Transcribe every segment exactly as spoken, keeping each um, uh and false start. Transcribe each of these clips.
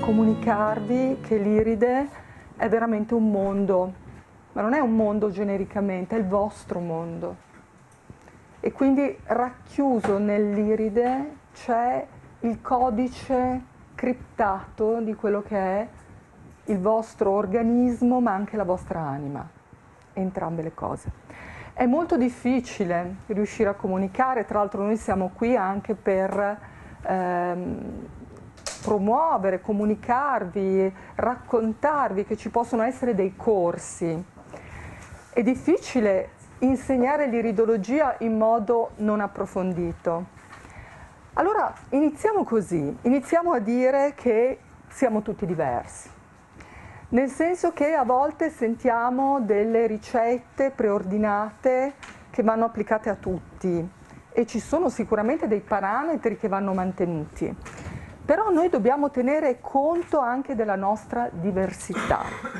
comunicarvi che l'Iride è veramente un mondo, ma non è un mondo genericamente, è il vostro mondo. E quindi racchiuso nell'Iride c'è il codice criptato di quello che è il vostro organismo, ma anche la vostra anima, entrambe le cose. È molto difficile riuscire a comunicare, tra l'altro noi siamo qui anche per ehm, promuovere, comunicarvi, raccontarvi che ci possono essere dei corsi. È difficile insegnare l'iridologia in modo non approfondito. Allora iniziamo così, iniziamo a dire che siamo tutti diversi, nel senso che a volte sentiamo delle ricette preordinate che vanno applicate a tutti e ci sono sicuramente dei parametri che vanno mantenuti, però noi dobbiamo tenere conto anche della nostra diversità.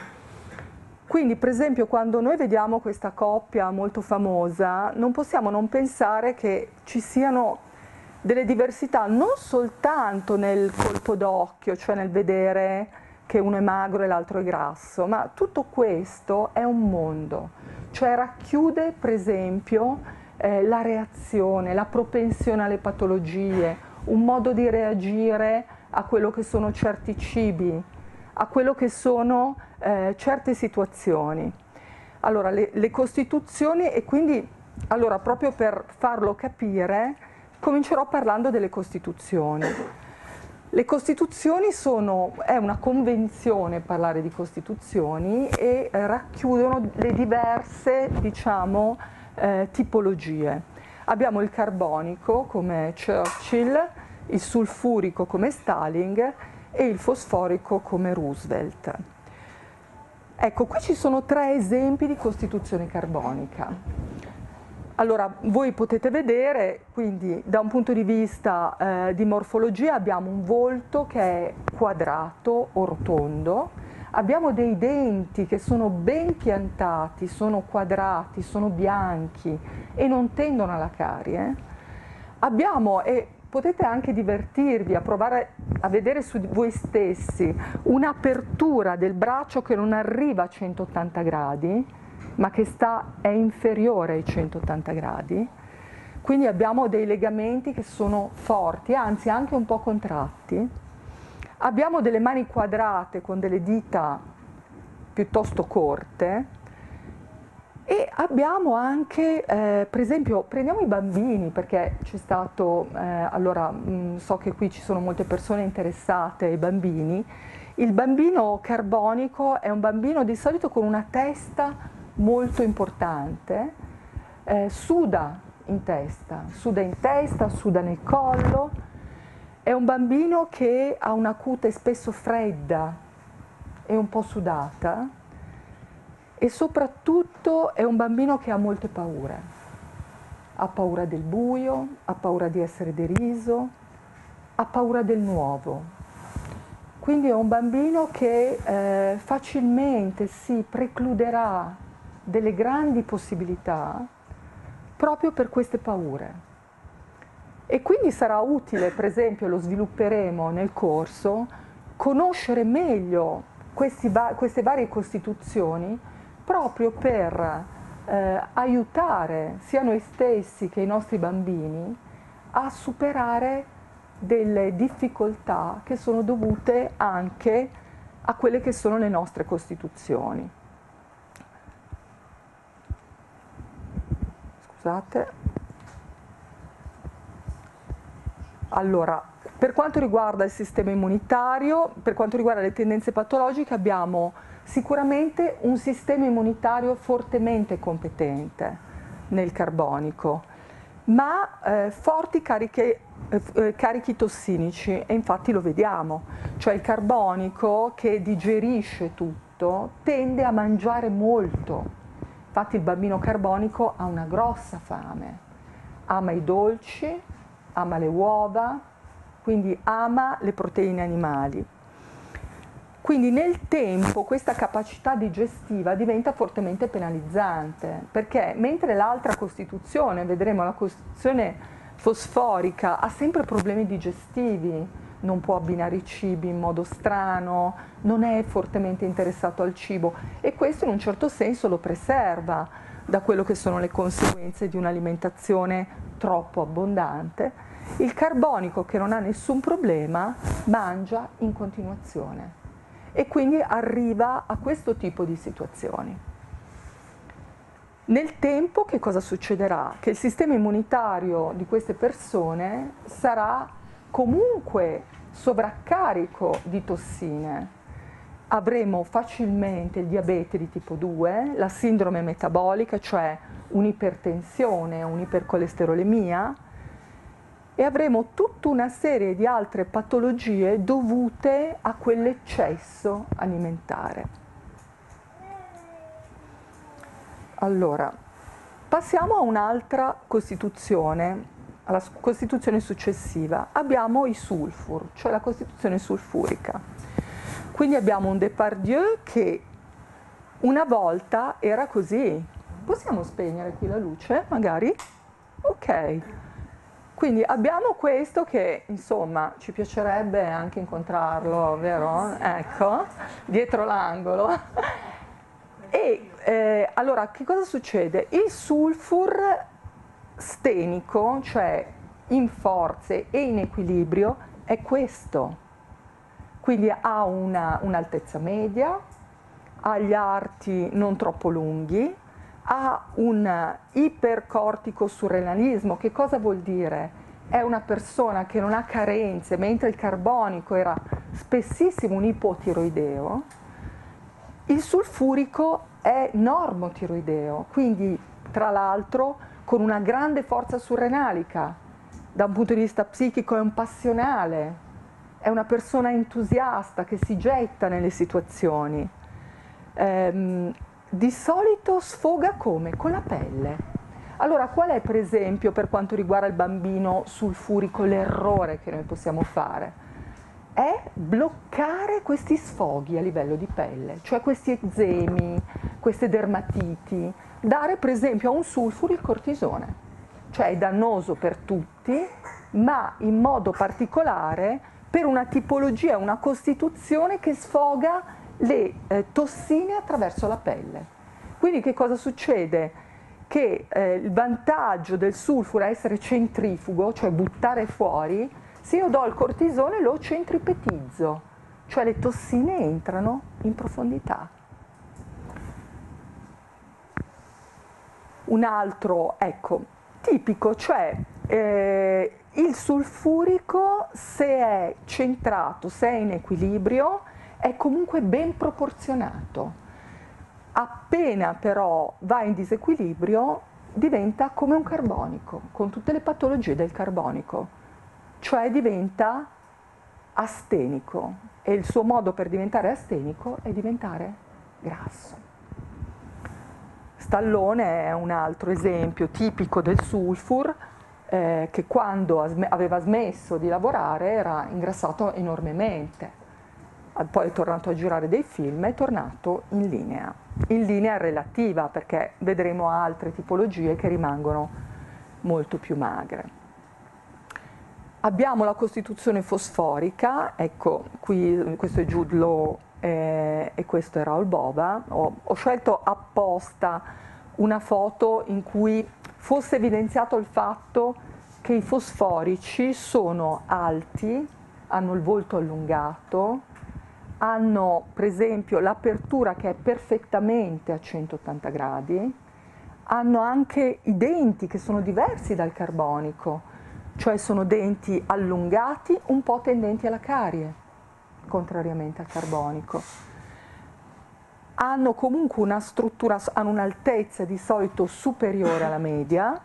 Quindi per esempio quando noi vediamo questa coppia molto famosa non possiamo non pensare che ci siano delle diversità non soltanto nel colpo d'occhio, cioè nel vedere che uno è magro e l'altro è grasso, ma tutto questo è un mondo, cioè racchiude per esempio eh, la reazione, la propensione alle patologie, un modo di reagire a quello che sono certi cibi, a quello che sono eh, certe situazioni. Allora le, le costituzioni, e quindi allora proprio per farlo capire comincerò parlando delle costituzioni. Le costituzioni sono, è una convenzione parlare di costituzioni e eh, racchiudono le diverse, diciamo, eh, tipologie. Abbiamo il carbonico come Churchill, il sulfurico come Stalin e il fosforico come Roosevelt. Ecco, qui ci sono tre esempi di costituzione carbonica. Allora, voi potete vedere, quindi da un punto di vista eh, di morfologia abbiamo un volto che è quadrato o rotondo, abbiamo dei denti che sono ben piantati, sono quadrati, sono bianchi e non tendono alla carie. Abbiamo, e potete anche divertirvi a provare a vedere su voi stessi, un'apertura del braccio che non arriva a centottanta gradi, ma che sta, è inferiore ai centottanta gradi, quindi abbiamo dei legamenti che sono forti, anzi anche un po' contratti. Abbiamo delle mani quadrate con delle dita piuttosto corte e abbiamo anche, eh, per esempio, prendiamo i bambini, perché c'è stato, eh, allora mh, so che qui ci sono molte persone interessate ai bambini. Il bambino carbonico è un bambino di solito con una testa molto importante, eh, suda in testa, suda in testa, suda nel collo, è un bambino che ha una cute spesso fredda e un po' sudata e soprattutto è un bambino che ha molte paure, ha paura del buio, ha paura di essere deriso, ha paura del nuovo. Quindi è un bambino che eh, facilmente si precluderà delle grandi possibilità proprio per queste paure. E quindi sarà utile, per esempio, lo svilupperemo nel corso, conoscere meglio questi va- queste varie costituzioni proprio per eh, aiutare sia noi stessi che i nostri bambini a superare delle difficoltà che sono dovute anche a quelle che sono le nostre costituzioni. Scusate. Allora, per quanto riguarda il sistema immunitario, per quanto riguarda le tendenze patologiche, abbiamo sicuramente un sistema immunitario fortemente competente nel carbonico, ma eh, forti cariche, eh, carichi tossinici, e infatti lo vediamo, cioè il carbonico che digerisce tutto tende a mangiare molto. Infatti il bambino carbonico ha una grossa fame, ama i dolci, ama le uova, quindi ama le proteine animali. Quindi nel tempo questa capacità digestiva diventa fortemente penalizzante, perché mentre l'altra costituzione, vedremo la costituzione fosforica, ha sempre problemi digestivi, non può abbinare i cibi in modo strano, non è fortemente interessato al cibo e questo in un certo senso lo preserva da quello che sono le conseguenze di un'alimentazione troppo abbondante. Il carbonico, che non ha nessun problema, mangia in continuazione e quindi arriva a questo tipo di situazioni. Nel tempo che cosa succederà? Che il sistema immunitario di queste persone sarà comunque sovraccarico di tossine. Avremo facilmente il diabete di tipo due, la sindrome metabolica, cioè un'ipertensione, un'ipercolesterolemia, e avremo tutta una serie di altre patologie dovute a quell'eccesso alimentare. Allora, passiamo a un'altra costituzione, alla costituzione successiva. Abbiamo i sulfur, cioè la costituzione sulfurica. Quindi abbiamo un Depardieu che una volta era così. Possiamo spegnere qui la luce, magari? Ok. Quindi abbiamo questo che, insomma, ci piacerebbe anche incontrarlo, vero? Ecco, dietro l'angolo. E eh, allora, che cosa succede? Il sulfur stenico, cioè in forze e in equilibrio, è questo. Quindi ha una, un'altezza media, ha gli arti non troppo lunghi, ha un ipercorticosurrenalismo. Che cosa vuol dire? È una persona che non ha carenze, mentre il carbonico era spessissimo un ipotiroideo. Il sulfurico è normotiroideo, quindi tra l'altro con una grande forza surrenalica, da un punto di vista psichico è un passionale, è una persona entusiasta che si getta nelle situazioni. Ehm, di solito sfoga come? Con la pelle. Allora, qual è per esempio per quanto riguarda il bambino sulfurico l'errore che noi possiamo fare? È bloccare questi sfoghi a livello di pelle, cioè questi eczemi, queste dermatiti, dare per esempio a un sulfuro il cortisone, cioè è dannoso per tutti, ma in modo particolare per una tipologia, una costituzione che sfoga le eh, tossine attraverso la pelle. Quindi che cosa succede? Che eh, il vantaggio del sulfuro è essere centrifugo, cioè buttare fuori. Se io do il cortisone lo centripetizzo, cioè le tossine entrano in profondità. Un altro, ecco, tipico, cioè eh, il sulfurico se è centrato, se è in equilibrio, è comunque ben proporzionato. Appena però va in disequilibrio diventa come un carbonico, con tutte le patologie del carbonico. Cioè diventa astenico e il suo modo per diventare astenico è diventare grasso. Stallone è un altro esempio tipico del sulfur eh, che quando aveva smesso di lavorare era ingrassato enormemente. Poi è tornato a girare dei film e è tornato in linea. In linea relativa perché vedremo altre tipologie che rimangono molto più magre. Abbiamo la costituzione fosforica, ecco, qui questo è Jude Law eh, e questo è Raoul Bova. Ho, ho scelto apposta una foto in cui fosse evidenziato il fatto che i fosforici sono alti, hanno il volto allungato, hanno per esempio l'apertura che è perfettamente a centottanta gradi, hanno anche i denti che sono diversi dal carbonico, cioè sono denti allungati, un po' tendenti alla carie, contrariamente al carbonico. Hanno comunque una struttura, hanno un'altezza di solito superiore alla media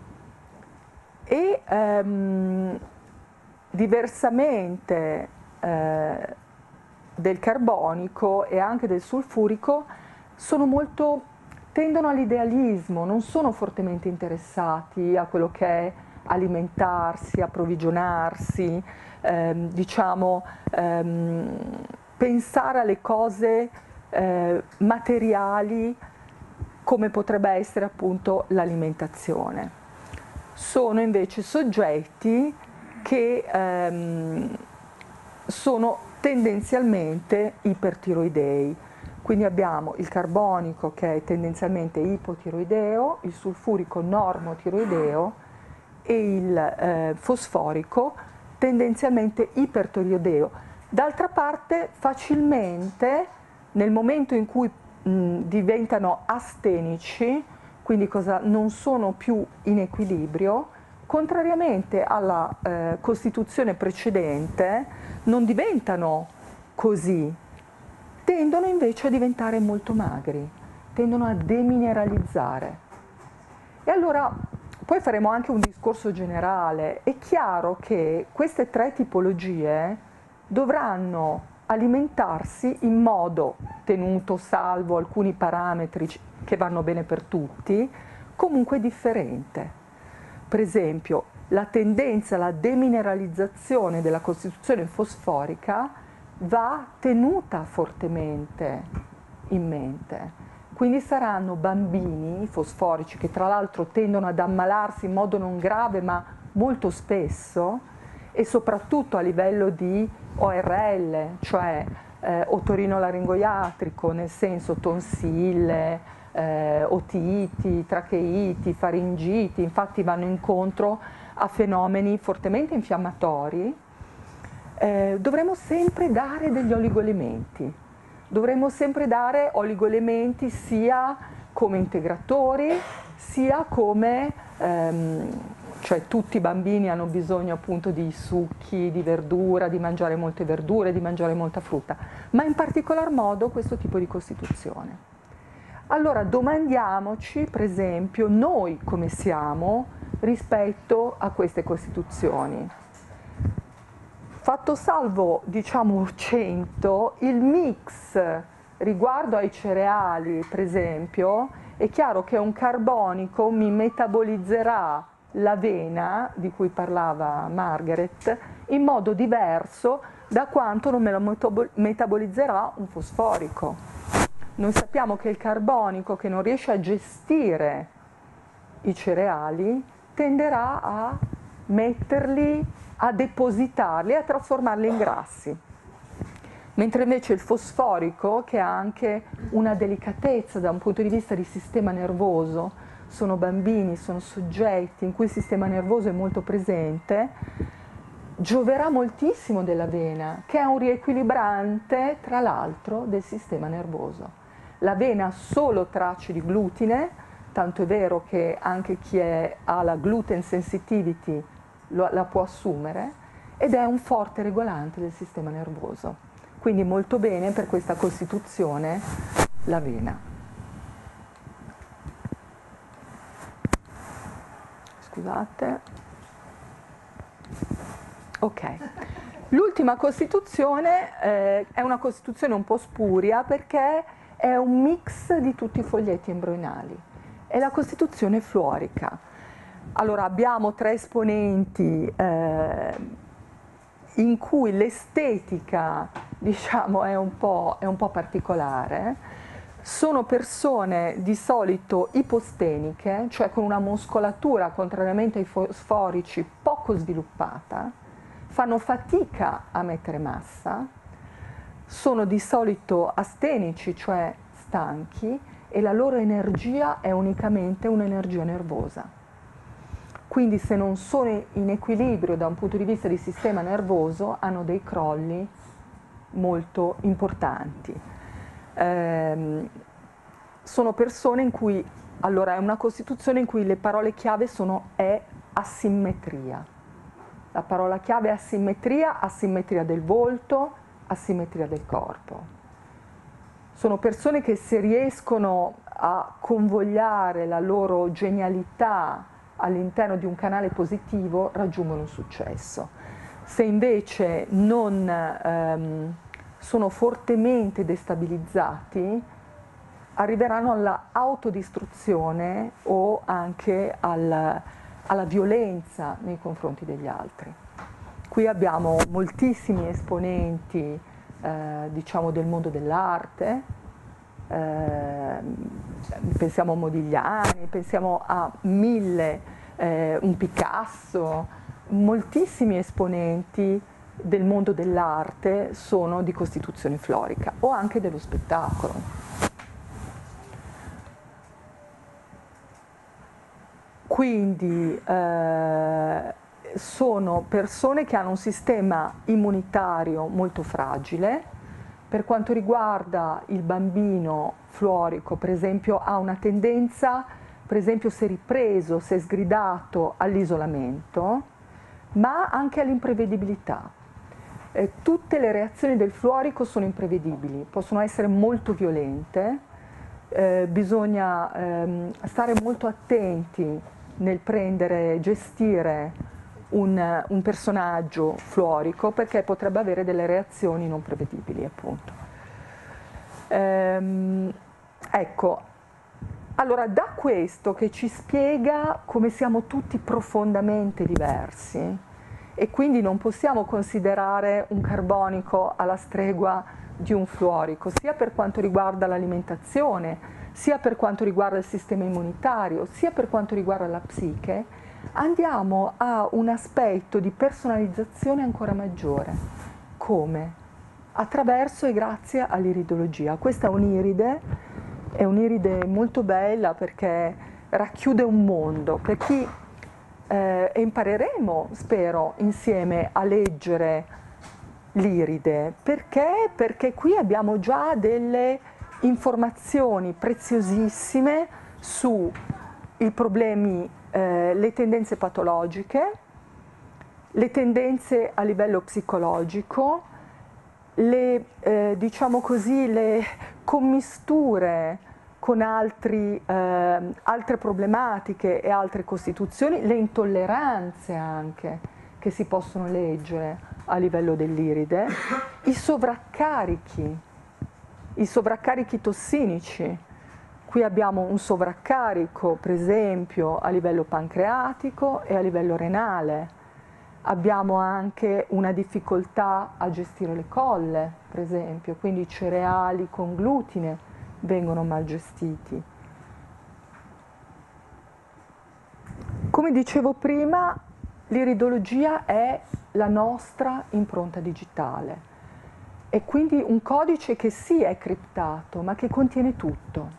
e ehm, diversamente eh, del carbonico e anche del sulfurico sono molto, tendono all'idealismo, non sono fortemente interessati a quello che è alimentarsi, approvvigionarsi, ehm, diciamo, ehm, pensare alle cose eh, materiali come potrebbe essere appunto l'alimentazione. Sono invece soggetti che ehm, sono tendenzialmente ipertiroidei. Quindi abbiamo il carbonico che è tendenzialmente ipotiroideo, il sulfurico normotiroideo e il eh, fosforico tendenzialmente ipertiroideo. D'altra parte facilmente nel momento in cui mh, diventano astenici, quindi cosa, non sono più in equilibrio, contrariamente alla eh, costituzione precedente, non diventano così, tendono invece a diventare molto magri, tendono a demineralizzare. E allora, poi faremo anche un discorso generale. È chiaro che queste tre tipologie dovranno alimentarsi in modo, tenuto salvo alcuni parametri che vanno bene per tutti, comunque differente. Per esempio, la tendenza alla demineralizzazione della costituzione fosforica va tenuta fortemente in mente. Quindi saranno bambini fosforici che tra l'altro tendono ad ammalarsi in modo non grave ma molto spesso, e soprattutto a livello di O R L, cioè eh, otorinolaringoiatrico, nel senso tonsille, eh, otiti, tracheiti, faringiti, infatti vanno incontro a fenomeni fortemente infiammatori. Eh, dovremo sempre dare degli oligoelementi, dovremo sempre dare oligoelementi sia come integratori, sia come, ehm, cioè tutti i bambini hanno bisogno appunto di succhi, di verdura, di mangiare molte verdure, di mangiare molta frutta, ma in particolar modo questo tipo di costituzione. Allora domandiamoci, per esempio, noi come siamo rispetto a queste costituzioni. Fatto salvo, diciamo, cento, il mix riguardo ai cereali, per esempio, è chiaro che un carbonico mi metabolizzerà l'avena, di cui parlava Margaret, in modo diverso da quanto non me lo metabolizzerà un fosforico. Noi sappiamo che il carbonico che non riesce a gestire i cereali tenderà a metterli, a depositarli, a trasformarli in grassi. Mentre invece il fosforico, che ha anche una delicatezza da un punto di vista di sistema nervoso, sono bambini, sono soggetti in cui il sistema nervoso è molto presente, gioverà moltissimo dell'avena, che è un riequilibrante, tra l'altro, del sistema nervoso. L'avena ha solo tracce di glutine, tanto è vero che anche chi è, ha la gluten sensitivity lo, la può assumere, ed è un forte regolante del sistema nervoso. Quindi molto bene per questa costituzione l'avena. Scusate. Ok. L'ultima costituzione eh, è una costituzione un po' spuria perché è un mix di tutti i foglietti embrionali. È la costituzione fluorica. Allora abbiamo tre esponenti eh, in cui l'estetica, diciamo, è un po', è un po' particolare. Sono persone di solito iposteniche, cioè con una muscolatura, contrariamente ai fosforici, poco sviluppata, fanno fatica a mettere massa, sono di solito astenici, cioè stanchi, e la loro energia è unicamente un'energia nervosa. Quindi se non sono in equilibrio da un punto di vista di sistema nervoso, hanno dei crolli molto importanti. Eh, sono persone in cui, allora è una costituzione in cui le parole chiave sono è asimmetria. La parola chiave è asimmetria, asimmetria del volto, asimmetria del corpo. Sono persone che se riescono a convogliare la loro genialità all'interno di un canale positivo raggiungono un successo. Se invece non ehm, sono fortemente destabilizzati, arriveranno alla autodistruzione o anche al, alla violenza nei confronti degli altri. Qui abbiamo moltissimi esponenti eh, diciamo del mondo dell'arte, eh, pensiamo a Modigliani, pensiamo a mille, eh, un Picasso, moltissimi esponenti del mondo dell'arte sono di costituzione florica o anche dello spettacolo. Quindi eh, sono persone che hanno un sistema immunitario molto fragile. Per quanto riguarda il bambino fluorico, per esempio, ha una tendenza, per esempio se ripreso, se sgridato, all'isolamento, ma anche all'imprevedibilità. Eh, tutte le reazioni del fluorico sono imprevedibili, possono essere molto violente, eh, bisogna ehm, stare molto attenti nel prendere, gestire un, un personaggio fluorico, perché potrebbe avere delle reazioni non prevedibili, appunto. Ehm, ecco, allora da questo che ci spiega come siamo tutti profondamente diversi e quindi non possiamo considerare un carbonico alla stregua di un fluorico, sia per quanto riguarda l'alimentazione, sia per quanto riguarda il sistema immunitario, sia per quanto riguarda la psiche, andiamo a un aspetto di personalizzazione ancora maggiore. Come? Attraverso e grazie all'iridologia. Questa è un'iride, è un'iride molto bella perché racchiude un mondo. Per chi eh, e impareremo, spero, insieme a leggere l'iride. Perché? Perché qui abbiamo già delle informazioni preziosissime sui problemi, eh, le tendenze patologiche, le tendenze a livello psicologico, le, eh, diciamo così, le commisture con altri, eh, altre problematiche e altre costituzioni, le intolleranze anche che si possono leggere a livello dell'iride, i sovraccarichi, i sovraccarichi tossinici. Qui abbiamo un sovraccarico, per esempio, a livello pancreatico e a livello renale. Abbiamo anche una difficoltà a gestire le colle, per esempio, quindi i cereali con glutine vengono mal gestiti. Come dicevo prima, l'iridologia è la nostra impronta digitale. È quindi un codice che sì è criptato, ma che contiene tutto.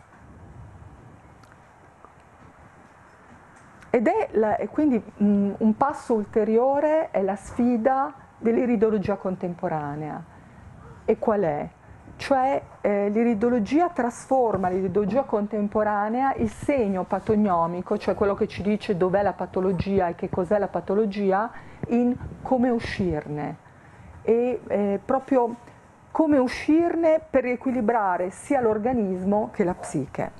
Ed è la, e quindi mh, un passo ulteriore è la sfida dell'iridologia contemporanea. E qual è? Cioè eh, l'iridologia trasforma, l'iridologia contemporanea, il segno patognomico, cioè quello che ci dice dov'è la patologia e che cos'è la patologia, in come uscirne. E eh, proprio come uscirne per riequilibrare sia l'organismo che la psiche.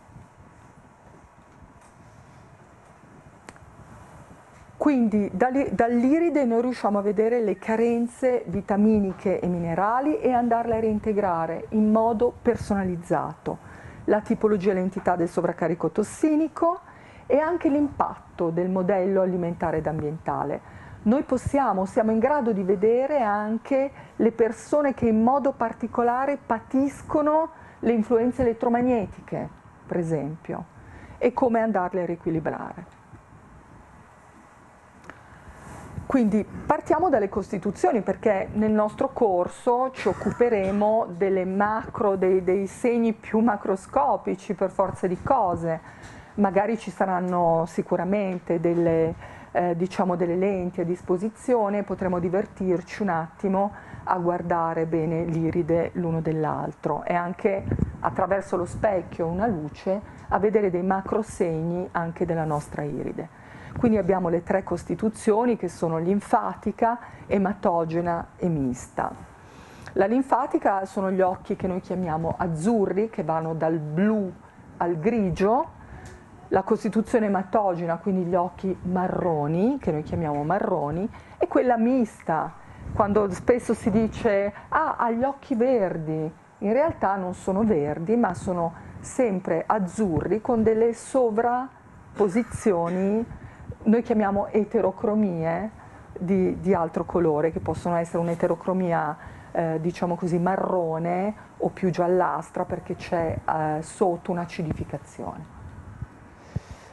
Quindi dall'iride noi riusciamo a vedere le carenze vitaminiche e minerali e andarle a reintegrare in modo personalizzato, la tipologia e l'entità del sovraccarico tossinico e anche l'impatto del modello alimentare ed ambientale. Noi possiamo, siamo in grado di vedere anche le persone che in modo particolare patiscono le influenze elettromagnetiche, per esempio, e come andarle a riequilibrare. Quindi partiamo dalle costituzioni, perché nel nostro corso ci occuperemo delle macro, dei, dei segni più macroscopici per forza di cose. Magari ci saranno sicuramente delle, eh, diciamo delle lenti a disposizione, potremo divertirci un attimo a guardare bene l'iride l'uno dell'altro e anche attraverso lo specchio, una luce, a vedere dei macro segni anche della nostra iride. Quindi abbiamo le tre costituzioni che sono linfatica, ematogena e mista. La linfatica sono gli occhi che noi chiamiamo azzurri, che vanno dal blu al grigio, la costituzione ematogena, quindi gli occhi marroni, che noi chiamiamo marroni, e quella mista, quando spesso si dice ah, ha gli occhi verdi, in realtà non sono verdi, ma sono sempre azzurri con delle sovrapposizioni, noi chiamiamo eterocromie di, di altro colore, che possono essere un'eterocromia eh, diciamo così marrone o più giallastra perché c'è eh, sotto un'acidificazione.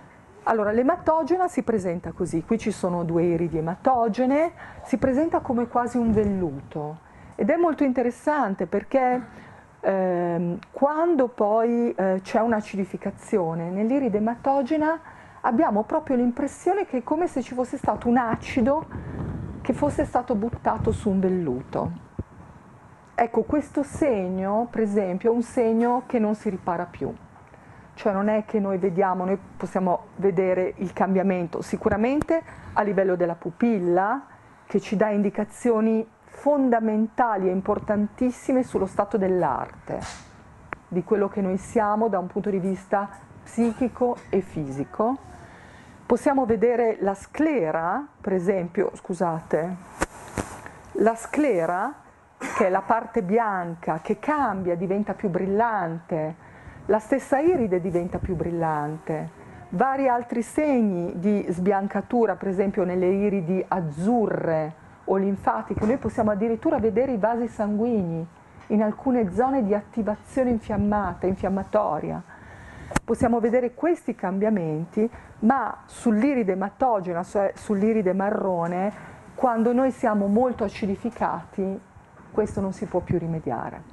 Allora, l'ematogena si presenta così, qui ci sono due iridi ematogene, si presenta come quasi un velluto ed è molto interessante perché ehm, quando poi eh, c'è un'acidificazione nell'iride ematogena abbiamo proprio l'impressione che è come se ci fosse stato un acido che fosse stato buttato su un velluto. Ecco, questo segno, per esempio, è un segno che non si ripara più. Cioè non è che noi vediamo, noi possiamo vedere il cambiamento sicuramente a livello della pupilla, che ci dà indicazioni fondamentali e importantissime sullo stato dell'arte, di quello che noi siamo da un punto di vista psichico e fisico. Possiamo vedere la sclera, per esempio, scusate, la sclera, che è la parte bianca, che cambia, diventa più brillante, la stessa iride diventa più brillante, vari altri segni di sbiancatura, per esempio nelle iridi azzurre o linfatiche, noi possiamo addirittura vedere i vasi sanguigni in alcune zone di attivazione infiammata, infiammatoria. Possiamo vedere questi cambiamenti, ma sull'iride ematogena, cioè sull'iride marrone, quando noi siamo molto acidificati, questo non si può più rimediare.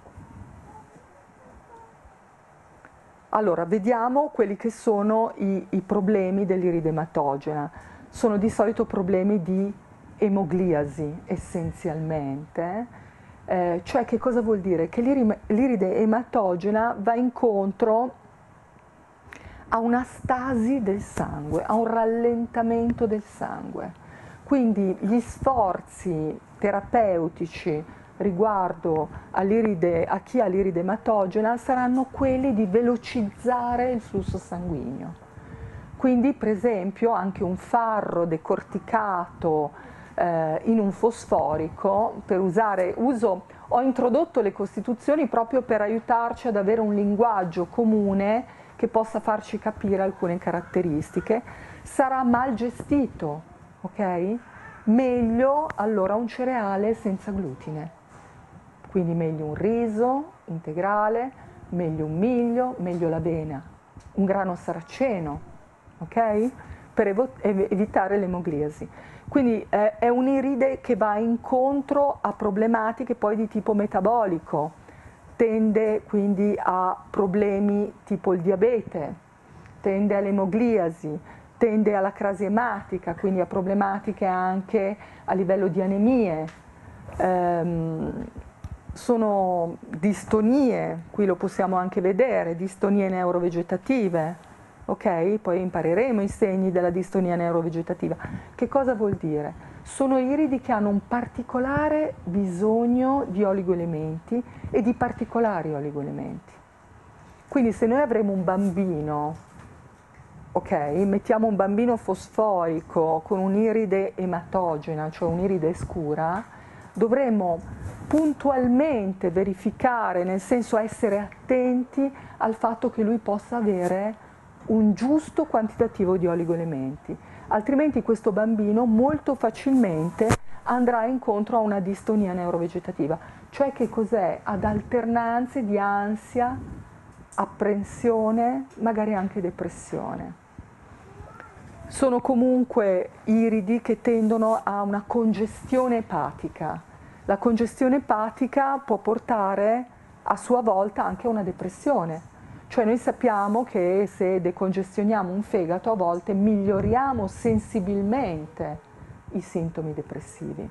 Allora, vediamo quelli che sono i, i problemi dell'iride ematogena. Sono di solito problemi di emogliasi, essenzialmente. Eh, cioè, che cosa vuol dire? Che l'iride ematogena va incontro a una stasi del sangue, a un rallentamento del sangue. Quindi gli sforzi terapeutici riguardo all'iride, a chi ha l'iride ematogena saranno quelli di velocizzare il flusso sanguigno. Quindi per esempio anche un farro decorticato eh, in un fosforico, per usare, uso, ho introdotto le costituzioni proprio per aiutarci ad avere un linguaggio comune che possa farci capire alcune caratteristiche, sarà mal gestito, ok? Meglio allora un cereale senza glutine. Quindi meglio un riso integrale, meglio un miglio, meglio l'avena, un grano saraceno, ok? Per ev- evitare l'emogliasi. Quindi eh, è un'iride che va incontro a problematiche poi di tipo metabolico, tende quindi a problemi tipo il diabete, tende all'emogliasi, tende alla crasi ematica, quindi a problematiche anche a livello di anemie. Ehm, sono distonie, qui lo possiamo anche vedere, distonie neurovegetative, ok? Poi impareremo i segni della distonia neurovegetativa. Che cosa vuol dire? Sono iridi che hanno un particolare bisogno di oligoelementi e di particolari oligoelementi. Quindi se noi avremo un bambino, ok, mettiamo un bambino fosforico con un'iride ematogena, cioè un'iride scura, dovremo puntualmente verificare, nel senso essere attenti al fatto che lui possa avere un giusto quantitativo di oligoelementi, altrimenti questo bambino molto facilmente andrà incontro a una distonia neurovegetativa, cioè che cos'è? Ad alternanze di ansia, apprensione, magari anche depressione. Sono comunque iridi che tendono a una congestione epatica. La congestione epatica può portare a sua volta anche a una depressione. Cioè noi sappiamo che se decongestioniamo un fegato a volte miglioriamo sensibilmente i sintomi depressivi.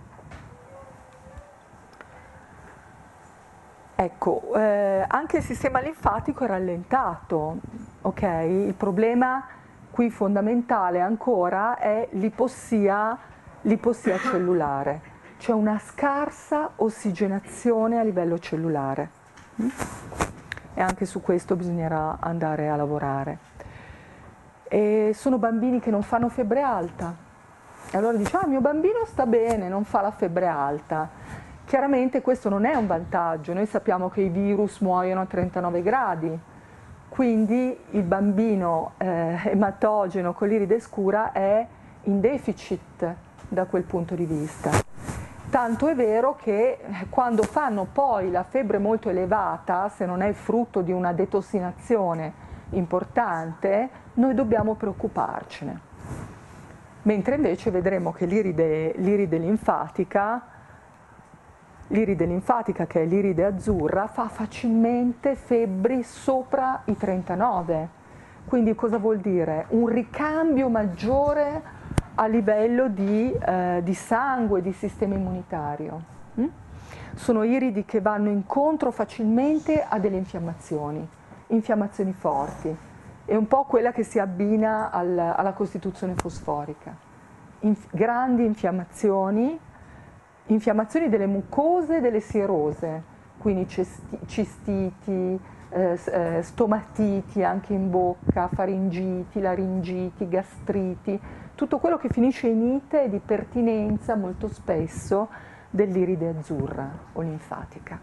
Ecco, eh, anche il sistema linfatico è rallentato, ok? Il problema qui fondamentale ancora è l'ipossia, l'ipossia cellulare. C'è una scarsa ossigenazione a livello cellulare e anche su questo bisognerà andare a lavorare. E sono bambini che non fanno febbre alta, e allora dice, ah, mio bambino sta bene, non fa la febbre alta. Chiaramente questo non è un vantaggio, noi sappiamo che i virus muoiono a trentanove gradi, quindi il bambino eh, ematogeno con l'iride scura è in deficit da quel punto di vista. Tanto è vero che quando fanno poi la febbre molto elevata, se non è il frutto di una detossinazione importante, noi dobbiamo preoccuparcene. Mentre invece vedremo che l'iride, l'iride linfatica, l'iride linfatica che è l'iride azzurra, fa facilmente febbri sopra i trentanove. Quindi cosa vuol dire? Un ricambio maggiore a livello di, eh, di sangue, di sistema immunitario. Mm? Sono iridi che vanno incontro facilmente a delle infiammazioni, infiammazioni forti. È un po' quella che si abbina al, alla costituzione fosforica. Inf- grandi infiammazioni, infiammazioni delle mucose e delle sierose, quindi cesti- cistiti, eh, eh, stomatiti anche in bocca, faringiti, laringiti, gastriti, tutto quello che finisce in ite è di pertinenza molto spesso dell'iride azzurra o linfatica.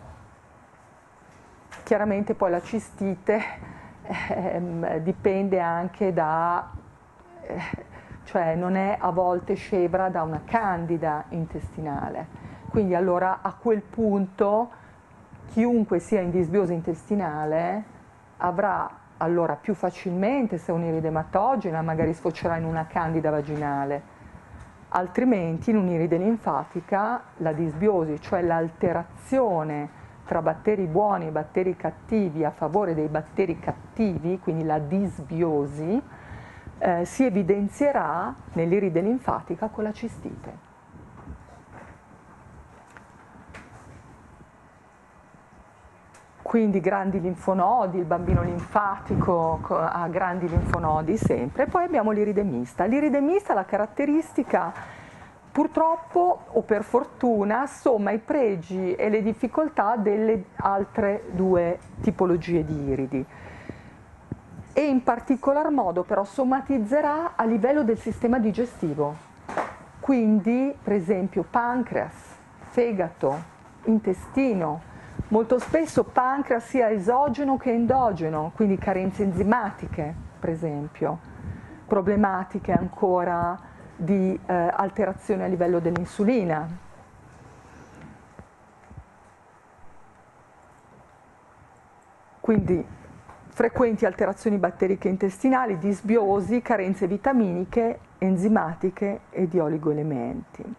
Chiaramente poi la cistite eh, dipende anche da, eh, cioè non è a volte scevra da una candida intestinale, quindi allora a quel punto chiunque sia in disbiosi intestinale avrà allora più facilmente, se è un'iride ematogena, magari sfocerà in una candida vaginale, altrimenti in un'iride linfatica la disbiosi, cioè l'alterazione tra batteri buoni e batteri cattivi a favore dei batteri cattivi, quindi la disbiosi, eh, si evidenzierà nell'iride linfatica con la cistite. Quindi grandi linfonodi, il bambino linfatico ha grandi linfonodi sempre. E poi abbiamo l'iride mista. L'iride mista, la caratteristica, purtroppo o per fortuna, somma i pregi e le difficoltà delle altre due tipologie di iridi. E in particolar modo però somatizzerà a livello del sistema digestivo. Quindi, per esempio, pancreas, fegato, intestino. Molto spesso pancreas sia esogeno che endogeno, quindi carenze enzimatiche, per esempio, problematiche ancora di eh, alterazione a livello dell'insulina. Quindi frequenti alterazioni batteriche intestinali, disbiosi, carenze vitaminiche, enzimatiche e di oligoelementi.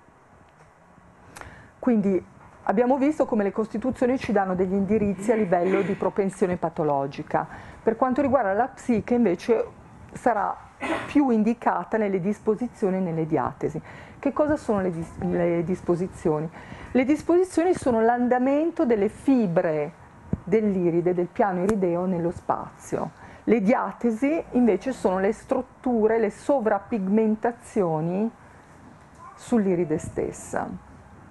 Quindi abbiamo visto come le costituzioni ci danno degli indirizzi a livello di propensione patologica. Per quanto riguarda la psiche invece sarà più indicata nelle disposizioni e nelle diatesi. Che cosa sono le, dis- le disposizioni? Le disposizioni sono l'andamento delle fibre dell'iride, del piano irideo nello spazio. Le diatesi invece sono le strutture, le sovrappigmentazioni sull'iride stessa.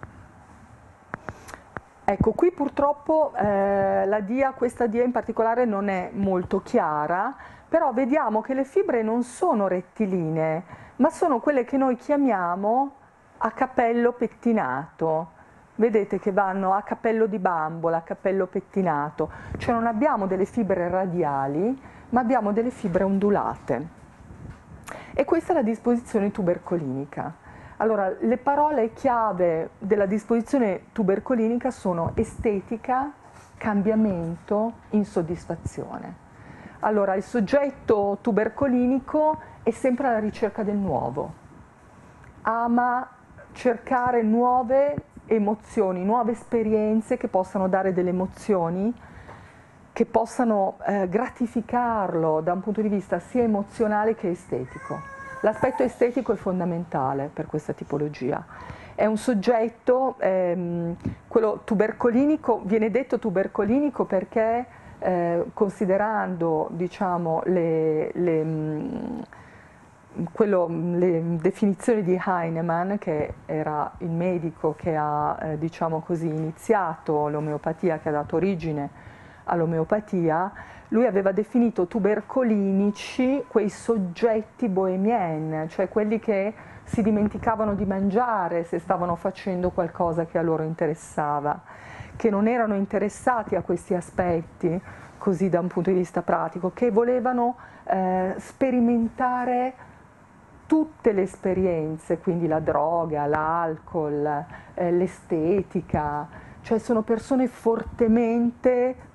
Ecco, qui purtroppo eh, la dia, questa dia in particolare non è molto chiara, però vediamo che le fibre non sono rettilinee, ma sono quelle che noi chiamiamo a capello pettinato. Vedete che vanno a capello di bambola, a capello pettinato, cioè non abbiamo delle fibre radiali, ma abbiamo delle fibre ondulate. E questa è la disposizione tubercolinica. Allora, le parole chiave della disposizione tubercolinica sono estetica, cambiamento, insoddisfazione. Allora, il soggetto tubercolinico è sempre alla ricerca del nuovo, ama cercare nuove emozioni, nuove esperienze che possano dare delle emozioni, che possano eh, gratificarlo da un punto di vista sia emozionale che estetico. L'aspetto estetico è fondamentale per questa tipologia. È un soggetto, ehm, quello tubercolinico, viene detto tubercolinico perché eh, considerando diciamo, le, le, mh, quello, le definizioni di Hahnemann, che era il medico che ha eh, diciamo così, iniziato l'omeopatia, che ha dato origine all'omeopatia, lui aveva definito tubercolinici quei soggetti bohemien, cioè quelli che si dimenticavano di mangiare se stavano facendo qualcosa che a loro interessava, che non erano interessati a questi aspetti così da un punto di vista pratico, che volevano eh, sperimentare tutte le esperienze, quindi la droga, l'alcol, eh, l'estetica, cioè sono persone fortemente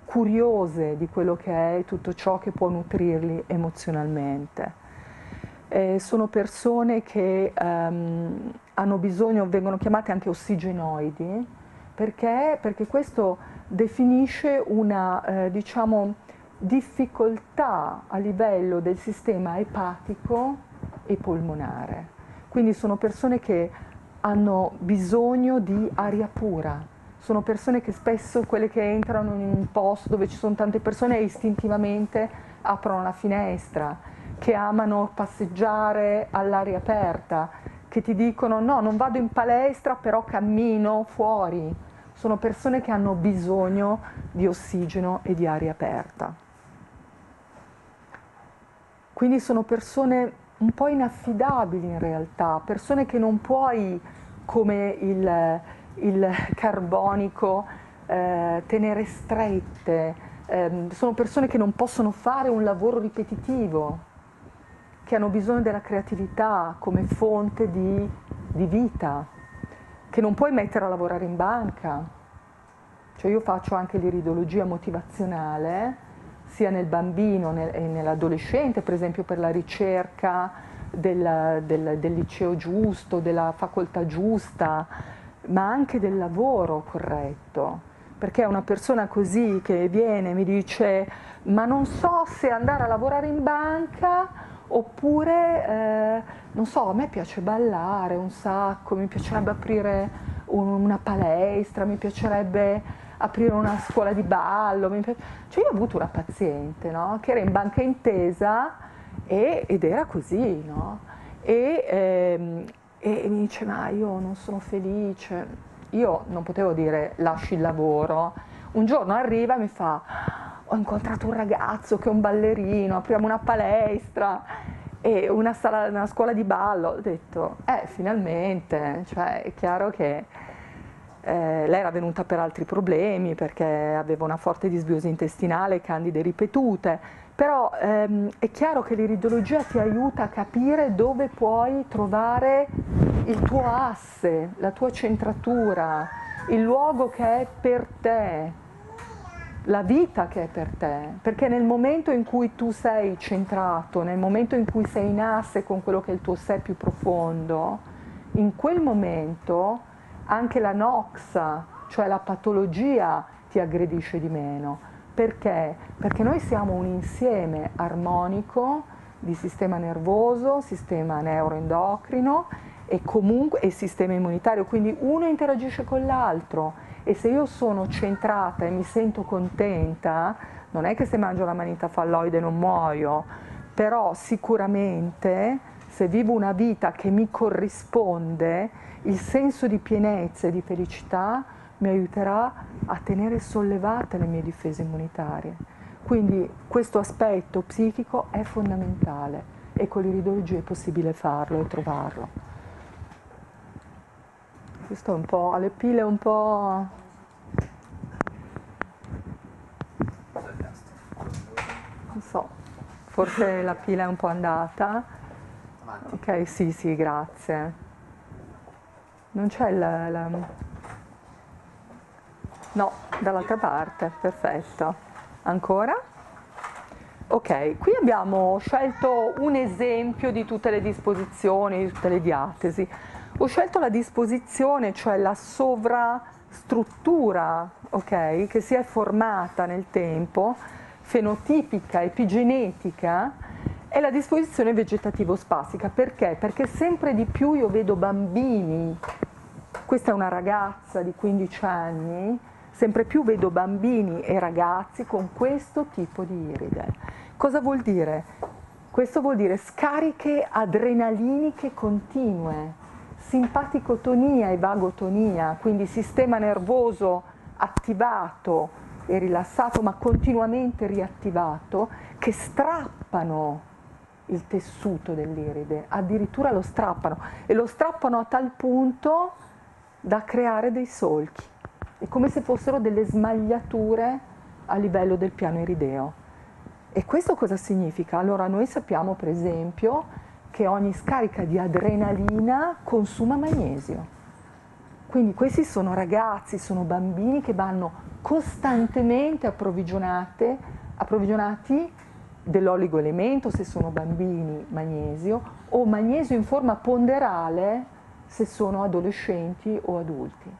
curiose di quello che è tutto ciò che può nutrirli emozionalmente. Eh, sono persone che um, hanno bisogno, vengono chiamate anche ossigenoidi, perché, perché questo definisce una, eh, diciamo, difficoltà a livello del sistema epatico e polmonare. Quindi sono persone che hanno bisogno di aria pura, sono persone che spesso, quelle che entrano in un posto dove ci sono tante persone, istintivamente aprono la finestra, che amano passeggiare all'aria aperta, che ti dicono no, non vado in palestra, però cammino fuori. Sono persone che hanno bisogno di ossigeno e di aria aperta. Quindi sono persone un po' inaffidabili in realtà, persone che non puoi, come il, il carbonico, eh, tenere strette, eh, sono persone che non possono fare un lavoro ripetitivo, che hanno bisogno della creatività come fonte di, di vita, che non puoi mettere a lavorare in banca. Cioè io faccio anche l'iridologia motivazionale, sia nel bambino e nell'adolescente, per esempio per la ricerca del, del, del liceo giusto, della facoltà giusta, ma anche del lavoro corretto. Perché una persona così che viene e mi dice ma non so se andare a lavorare in banca oppure, eh, non so, a me piace ballare un sacco, mi piacerebbe aprire un, una palestra, mi piacerebbe aprire una scuola di ballo. Mi piace... Cioè io ho avuto una paziente, no? Che era in banca intesa e, ed era così, no? E, ehm, e mi dice ma io non sono felice. Io non potevo dire lasci il lavoro. Un giorno arriva e mi fa ho incontrato un ragazzo che è un ballerino, apriamo una palestra e una, sala, una scuola di ballo. Ho detto, eh, finalmente, cioè è chiaro che eh, lei era venuta per altri problemi, perché aveva una forte disbiosi intestinale, candide ripetute, però ehm, è chiaro che l'iridologia ti aiuta a capire dove puoi trovare il tuo asse, la tua centratura, il luogo che è per te, la vita che è per te, perché nel momento in cui tu sei centrato, nel momento in cui sei in asse con quello che è il tuo sé più profondo, in quel momento anche la noxa, cioè la patologia, ti aggredisce di meno. Perché? Perché noi siamo un insieme armonico di sistema nervoso, sistema neuroendocrino e comunque e sistema immunitario, quindi uno interagisce con l'altro. E se io sono centrata e mi sento contenta, non è che se mangio la manita falloide non muoio, però sicuramente se vivo una vita che mi corrisponde, il senso di pienezza e di felicità mi aiuterà a tenere sollevate le mie difese immunitarie. Quindi questo aspetto psichico è fondamentale e con l'iridologia è possibile farlo e trovarlo. Questo è un po', alle pile un po'... Non so, forse la pila è un po' andata. Ok, sì, sì, grazie. Non c'è la... la... No, dall'altra parte, perfetto. Ancora? Ok, qui abbiamo scelto un esempio di tutte le disposizioni, di tutte le diatesi. Ho scelto la disposizione, cioè la sovrastruttura, ok, che si è formata nel tempo, fenotipica, epigenetica, è la disposizione vegetativo-spastica. Perché? Perché sempre di più io vedo bambini, questa è una ragazza di quindici anni, sempre più vedo bambini e ragazzi con questo tipo di iride. Cosa vuol dire? Questo vuol dire scariche adrenaliniche continue, simpaticotonia e vagotonia, quindi sistema nervoso attivato e rilassato ma continuamente riattivato, che strappano il tessuto dell'iride, addirittura lo strappano e lo strappano a tal punto da creare dei solchi, è come se fossero delle smagliature a livello del piano irideo. E questo cosa significa? Allora noi sappiamo per esempio che ogni scarica di adrenalina consuma magnesio. Quindi questi sono ragazzi, sono bambini che vanno costantemente approvvigionate, approvvigionati dell'oligoelemento se sono bambini, magnesio, o magnesio in forma ponderale se sono adolescenti o adulti.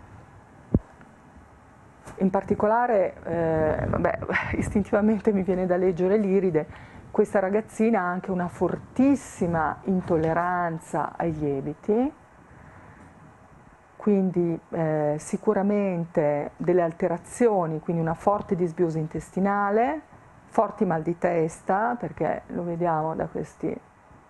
In particolare, eh, vabbè, istintivamente mi viene da leggere l'iride, questa ragazzina ha anche una fortissima intolleranza ai lieviti, quindi eh, sicuramente delle alterazioni, quindi una forte disbiosi intestinale, forti mal di testa, perché lo vediamo da questi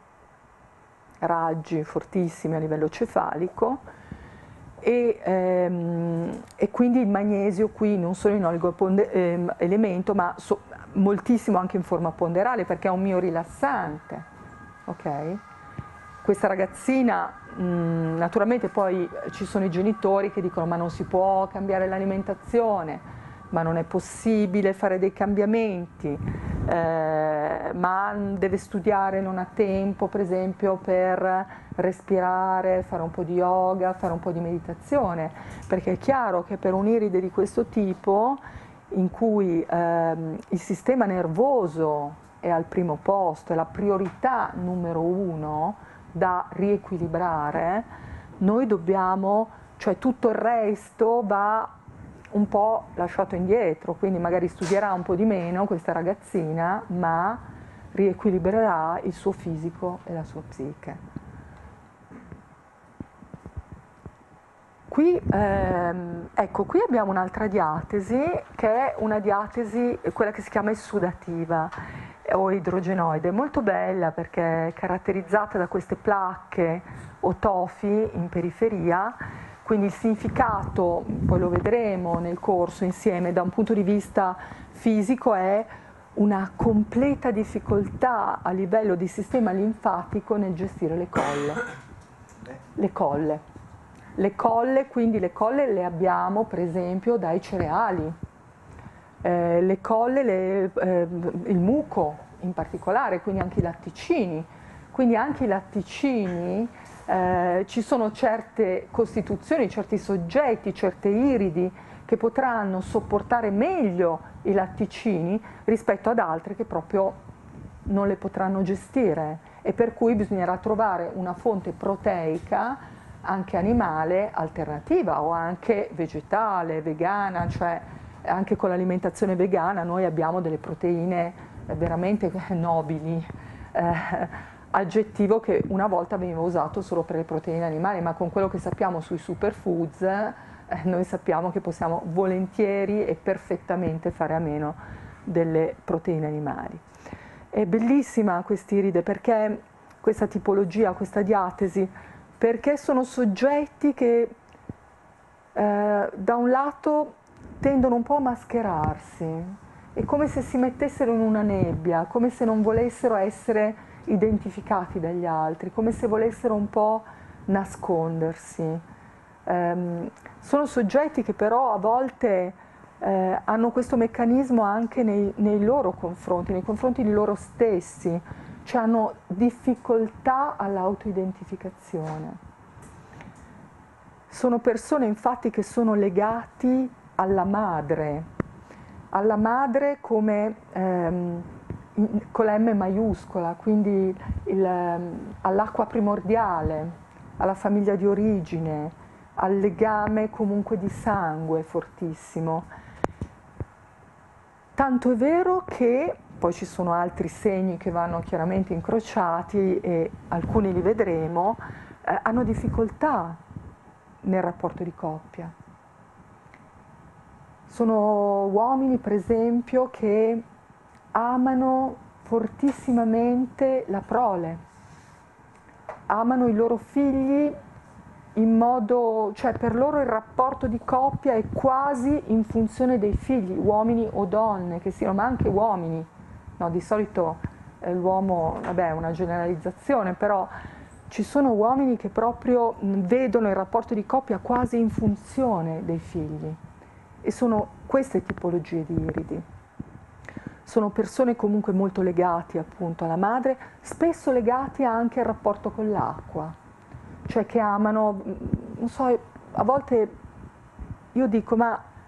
raggi fortissimi a livello cefalico, e, ehm, e quindi il magnesio qui non solo in oligoelemento, ma so, moltissimo anche in forma ponderale, perché è un miorilassante, ok? Questa ragazzina, mh, naturalmente poi ci sono i genitori che dicono ma non si può cambiare l'alimentazione, ma non è possibile fare dei cambiamenti, eh, ma deve studiare, non ha tempo per esempio per respirare, fare un po' di yoga, fare un po' di meditazione, perché è chiaro che per un'iride di questo tipo, in cui ehm, il sistema nervoso è al primo posto, è la priorità numero uno da riequilibrare, noi dobbiamo, cioè tutto il resto va un po' lasciato indietro, quindi magari studierà un po' di meno questa ragazzina, ma riequilibrerà il suo fisico e la sua psiche. Qui, ehm, ecco, qui abbiamo un'altra diatesi, che è una diatesi, quella che si chiama essudativa o idrogenoide, molto bella perché è caratterizzata da queste placche o tofi in periferia. Quindi il significato, poi lo vedremo nel corso insieme, da un punto di vista fisico è una completa difficoltà a livello di sistema linfatico nel gestire le colle. Le colle. Le colle, quindi le colle le abbiamo per esempio dai cereali, eh, le colle, le, eh, il muco in particolare, quindi anche i latticini. Quindi anche i latticini, eh, ci sono certe costituzioni, certi soggetti, certe iridi che potranno sopportare meglio i latticini rispetto ad altre che proprio non le potranno gestire, e per cui bisognerà trovare una fonte proteica anche animale alternativa o anche vegetale, vegana, cioè anche con l'alimentazione vegana noi abbiamo delle proteine veramente nobili, eh, aggettivo che una volta veniva usato solo per le proteine animali, ma con quello che sappiamo sui superfoods eh, noi sappiamo che possiamo volentieri e perfettamente fare a meno delle proteine animali. È bellissima quest'iride perché questa tipologia, questa diatesi, perché sono soggetti che eh, da un lato tendono un po' a mascherarsi, è come se si mettessero in una nebbia, come se non volessero essere identificati dagli altri, come se volessero un po' nascondersi. Um, sono soggetti che però a volte eh, hanno questo meccanismo anche nei, nei loro confronti, nei confronti di loro stessi, cioè hanno difficoltà all'autoidentificazione. Sono persone infatti che sono legati alla madre, alla madre come ehm, in, con la M maiuscola, quindi il, all'acqua primordiale, alla famiglia di origine, al legame comunque di sangue fortissimo. Tanto è vero che poi ci sono altri segni che vanno chiaramente incrociati e alcuni li vedremo, eh, hanno difficoltà nel rapporto di coppia. Sono uomini, per esempio, che amano fortissimamente la prole, amano i loro figli in modo, cioè per loro il rapporto di coppia è quasi in funzione dei figli, uomini o donne, che siano, ma anche uomini. No, di solito eh, l'uomo, vabbè, è una generalizzazione, però ci sono uomini che proprio vedono il rapporto di coppia quasi in funzione dei figli, e sono queste tipologie di iridi. Sono persone comunque molto legate appunto alla madre, spesso legati anche al rapporto con l'acqua, cioè che amano, non so, a volte io dico, ma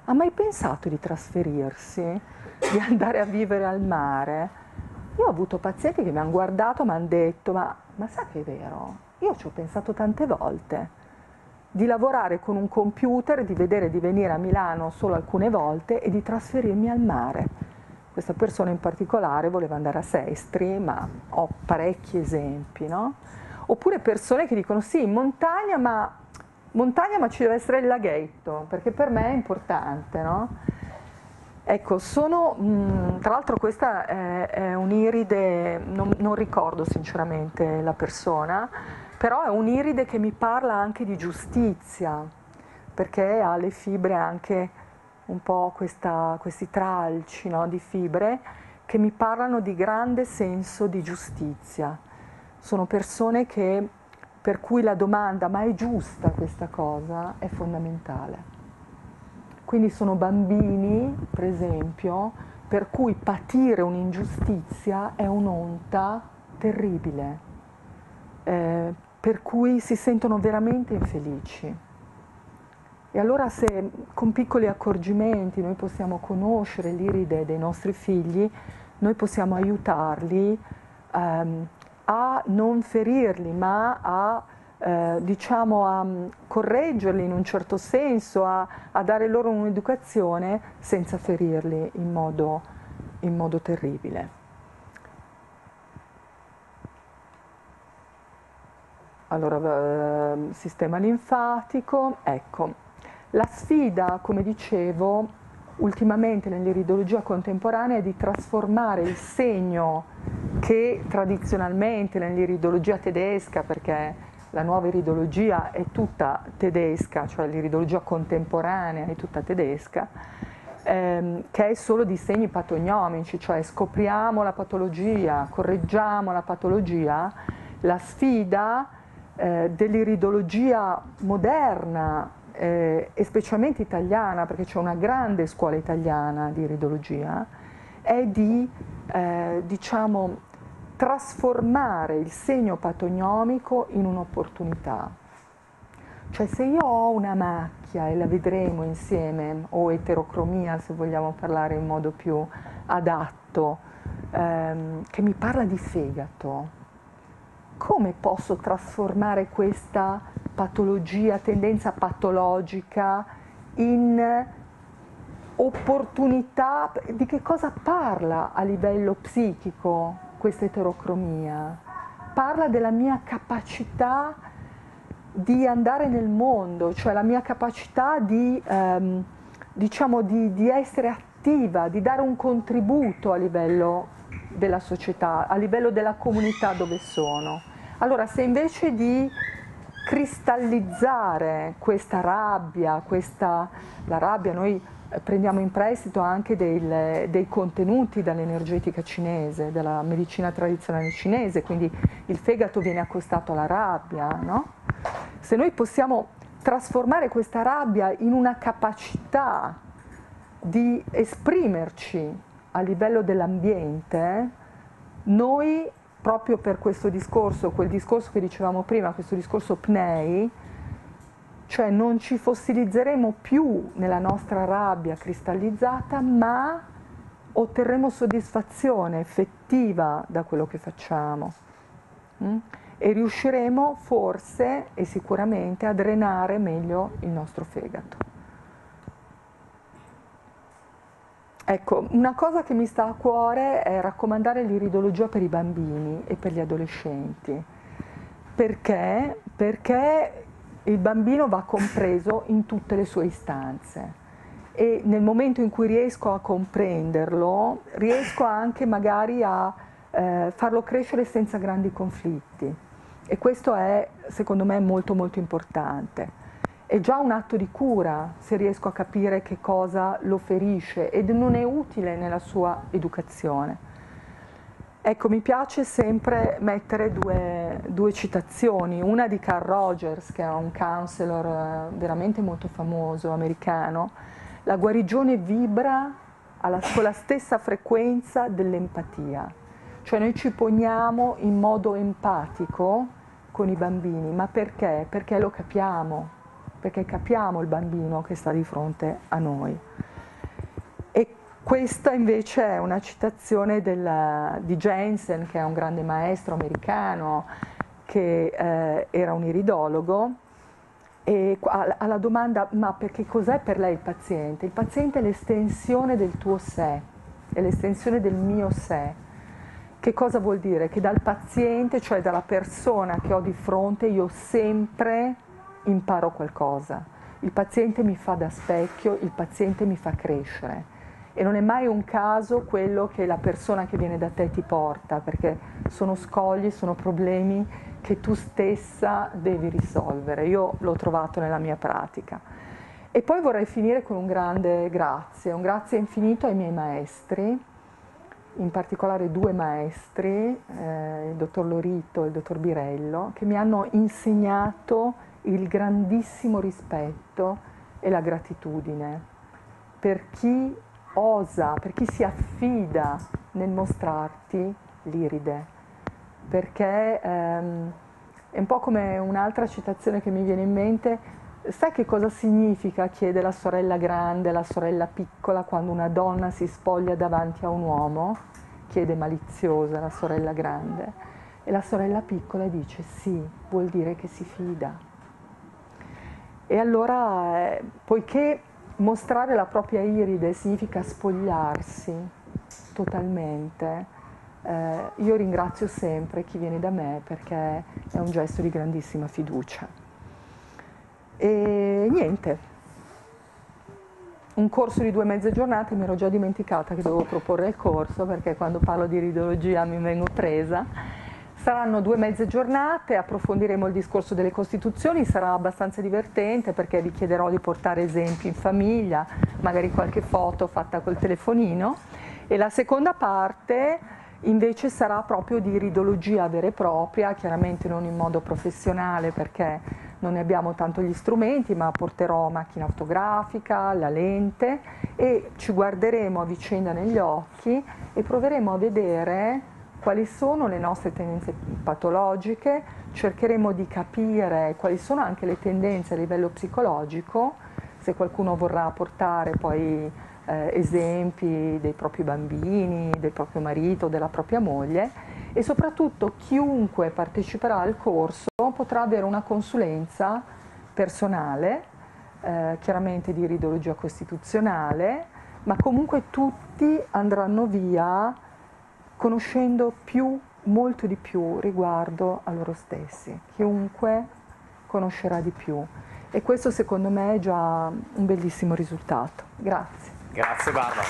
ha mai pensato di trasferirsi, di andare a vivere al mare? Io ho avuto pazienti che mi hanno guardato, mi hanno detto, ma, ma sa che è vero? Io ci ho pensato tante volte, di lavorare con un computer, di vedere di venire a Milano solo alcune volte e di trasferirmi al mare. Questa persona in particolare voleva andare a Sestri, ma ho parecchi esempi, no? Oppure persone che dicono sì, in montagna, ma, montagna, ma ci deve essere il laghetto, perché per me è importante, no? Ecco, sono, mh, tra l'altro questa è, è un'iride, non, non ricordo sinceramente la persona, però è un'iride che mi parla anche di giustizia, perché ha le fibre anche un po' questa, questi tralci, no, di fibre che mi parlano di grande senso di giustizia. Sono persone che, per cui la domanda ma è giusta questa cosa è fondamentale. Quindi sono bambini, per esempio, per cui patire un'ingiustizia è un'onta terribile, eh, per cui si sentono veramente infelici. E allora se con piccoli accorgimenti noi possiamo conoscere l'iride dei nostri figli, noi possiamo aiutarli ehm, a non ferirli, ma a Eh, diciamo a um, correggerli in un certo senso, a, a dare loro un'educazione senza ferirli in modo, in modo terribile. Allora, eh, sistema linfatico, ecco, la sfida, come dicevo, ultimamente nell'iridologia contemporanea è di trasformare il segno che tradizionalmente nell'iridologia tedesca, perché la nuova iridologia è tutta tedesca, cioè l'iridologia contemporanea è tutta tedesca, ehm, che è solo di segni patognomici, cioè scopriamo la patologia, correggiamo la patologia. La sfida eh, dell'iridologia moderna eh, e specialmente italiana, perché c'è una grande scuola italiana di iridologia, è di, eh, diciamo, trasformare il segno patognomico in un'opportunità. Cioè se io ho una macchia, e la vedremo insieme, o eterocromia se vogliamo parlare in modo più adatto, ehm, che mi parla di fegato, come posso trasformare questa patologia, tendenza patologica, in opportunità? Di che cosa parla a livello psichico questa eterocromia? Parla della mia capacità di andare nel mondo, cioè la mia capacità di, ehm, diciamo di, di essere attiva, di dare un contributo a livello della società, a livello della comunità dove sono. Allora, se invece di cristallizzare questa rabbia, questa, la rabbia noi prendiamo in prestito anche dei, dei contenuti dall'energetica cinese, dalla medicina tradizionale cinese, quindi il fegato viene accostato alla rabbia, no? Se noi possiamo trasformare questa rabbia in una capacità di esprimerci a livello dell'ambiente, noi, proprio per questo discorso, quel discorso che dicevamo prima, questo discorso P N E I, cioè non ci fossilizzeremo più nella nostra rabbia cristallizzata, ma otterremo soddisfazione effettiva da quello che facciamo. Mm? E riusciremo forse e sicuramente a drenare meglio il nostro fegato. Ecco, una cosa che mi sta a cuore è raccomandare l'iridologia per i bambini e per gli adolescenti. Perché? Perché il bambino va compreso in tutte le sue istanze e nel momento in cui riesco a comprenderlo, riesco anche magari a eh, farlo crescere senza grandi conflitti. E questo è, secondo me, molto molto importante. È già un atto di cura se riesco a capire che cosa lo ferisce ed non è utile nella sua educazione. Ecco, mi piace sempre mettere due, due citazioni, una di Carl Rogers, che è un counselor veramente molto famoso, americano. La guarigione vibra alla, con la stessa frequenza dell'empatia, cioè noi ci poniamo in modo empatico con i bambini, ma perché? Perché lo capiamo. perché capiamo il bambino che sta di fronte a noi. E questa invece è una citazione del, di Jensen, che è un grande maestro americano, che eh, era un iridologo, e alla domanda ma perché cos'è per lei il paziente? Il paziente è l'estensione del tuo sé, è l'estensione del mio sé. Che cosa vuol dire? Che dal paziente, cioè dalla persona che ho di fronte, io sempre imparo qualcosa. Il paziente mi fa da specchio, il paziente mi fa crescere. E non è mai un caso quello che la persona che viene da te ti porta, perché sono scogli, sono problemi che tu stessa devi risolvere. Io l'ho trovato nella mia pratica. E poi vorrei finire con un grande grazie, un grazie infinito ai miei maestri, in particolare due maestri, eh, il dottor Lorito e il dottor Birello, che mi hanno insegnato il grandissimo rispetto e la gratitudine per chi osa, per chi si affida nel mostrarti l'iride, perché ehm, è un po' come un'altra citazione che mi viene in mente. Sai che cosa significa chiede la sorella grande, la sorella piccola, quando una donna si spoglia davanti a un uomo? Chiede maliziosa la sorella grande. E la sorella piccola dice sì, vuol dire che si fida. E allora, eh, poiché mostrare la propria iride significa spogliarsi totalmente, eh, io ringrazio sempre chi viene da me perché è un gesto di grandissima fiducia. E niente, un corso di due mezze giornate, mi ero già dimenticata che dovevo proporre il corso perché quando parlo di iridologia mi vengo presa. Saranno due mezze giornate, approfondiremo il discorso delle costituzioni, sarà abbastanza divertente perché vi chiederò di portare esempi in famiglia, magari qualche foto fatta col telefonino, e la seconda parte invece sarà proprio di iridologia vera e propria, chiaramente non in modo professionale perché non ne abbiamo tanto gli strumenti, ma porterò macchina fotografica, la lente e ci guarderemo a vicenda negli occhi e proveremo a vedere quali sono le nostre tendenze patologiche, cercheremo di capire quali sono anche le tendenze a livello psicologico, se qualcuno vorrà portare poi eh, esempi dei propri bambini, del proprio marito, della propria moglie, e soprattutto chiunque parteciperà al corso potrà avere una consulenza personale, eh, chiaramente di iridologia costituzionale, ma comunque tutti andranno via conoscendo più, molto di più riguardo a loro stessi. Chiunque conoscerà di più. E questo secondo me è già un bellissimo risultato. Grazie. Grazie Barbara.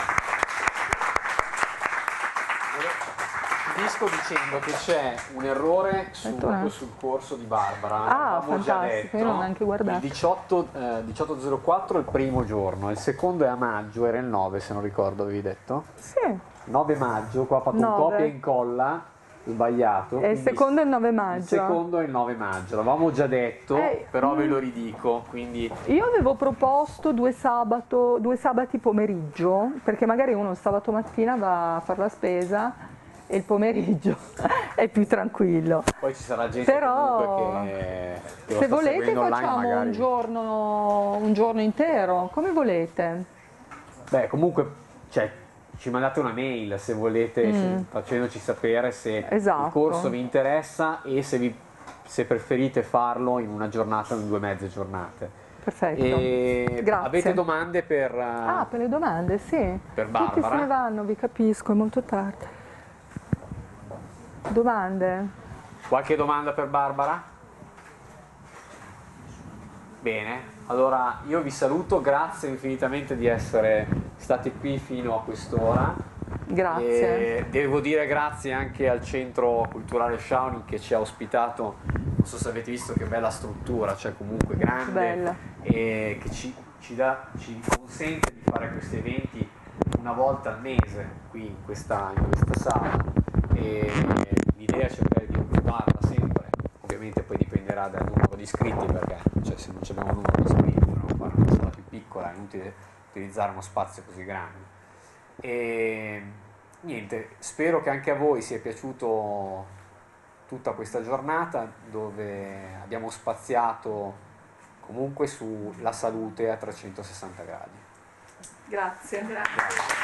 Finisco dicendo che c'è un errore su, proprio sul corso di Barbara. Ah, Avevamo già detto, io non ho neanche guardato. Il diciotto, eh, diciotto zero quattro è il primo giorno, il secondo è a maggio, era il nove se non ricordo, avevi detto? Sì. nove maggio, qua ho fatto nove. un copia e incolla, sbagliato. E il secondo è il nove maggio. Il secondo è il nove maggio, l'avevamo già detto, eh, però mm, ve lo ridico, quindi... Io avevo proposto due, sabato, due sabati pomeriggio, perché magari uno il sabato mattina va a fare la spesa e il pomeriggio è più tranquillo. Poi ci sarà gente però che, che se volete online, facciamo magari. un giorno, un giorno intero, come volete. Beh, comunque, cioè, ci mandate una mail se volete, Mm. facendoci sapere se Esatto. il corso vi interessa e se, vi, se preferite farlo in una giornata o in due mezze giornate. Perfetto. E Grazie. avete domande per, Ah, per le domande, sì. per Tutti se Barbara? ne vanno, vi capisco, è molto tardi. Domande? Qualche domanda per Barbara? Bene, allora io vi saluto, grazie infinitamente di essere stati qui fino a quest'ora. Grazie. E devo dire grazie anche al Centro Culturale Shawnee che ci ha ospitato, non so se avete visto che bella struttura, cioè comunque grande, Bella. e che ci, ci, dà, ci consente di fare questi eventi una volta al mese qui in questa, in questa sala. E l'idea è cercare di occuparla sempre, ovviamente poi dipenderà dal numero di iscritti, perché cioè, se non abbiamo un numero di iscritti dobbiamo fare una sala più piccola, è inutile utilizzare uno spazio così grande. E niente, spero che anche a voi sia piaciuto tutta questa giornata dove abbiamo spaziato comunque sulla salute a trecentosessanta gradi. Grazie. Grazie.